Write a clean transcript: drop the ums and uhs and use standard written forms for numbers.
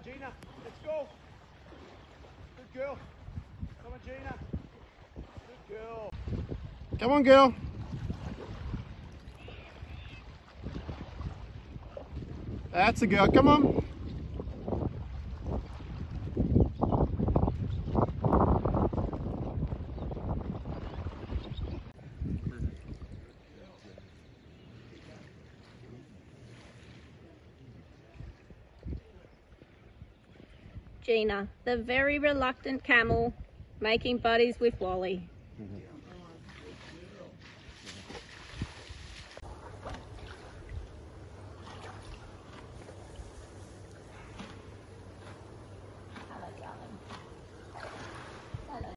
Gina. Let's go. Good girl. Come on, Gina. Good girl. Come on, girl. That's a girl. Come on. Gina, the very reluctant camel, making buddies with Wally.